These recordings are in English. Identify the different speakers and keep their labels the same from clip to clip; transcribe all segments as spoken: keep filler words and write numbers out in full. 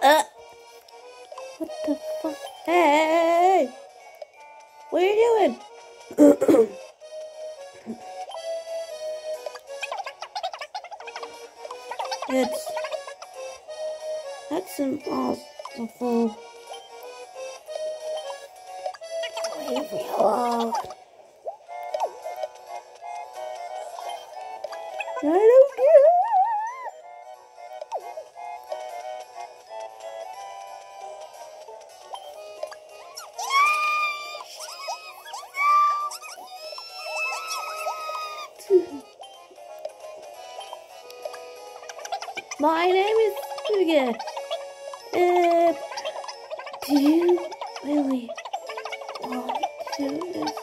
Speaker 1: Uh, what the fuck? Hey! What are you doing? It's... That's impossible. Leave me alone. I don't care. My name is Müge. Uh, do you really want to do this?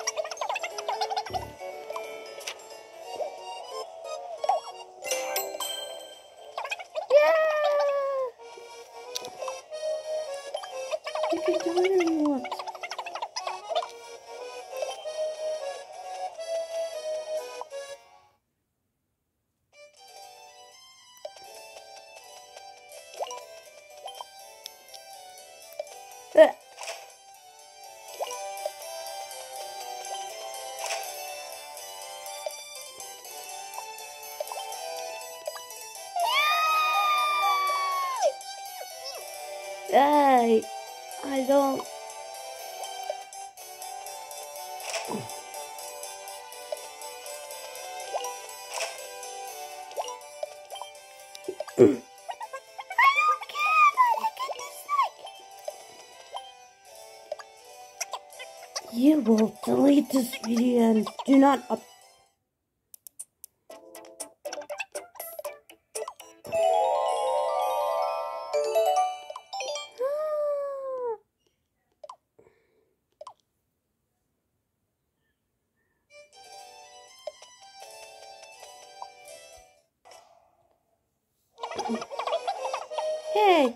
Speaker 1: Yeah! You can do whatever you want. Uh. I, I don't. I don't care that I get dislike. You will delete this video and do not up. Hey!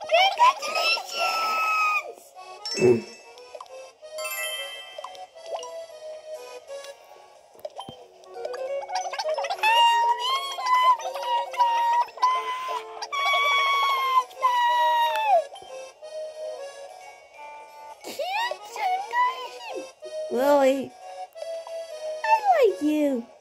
Speaker 1: Congratulations! Really? I like you.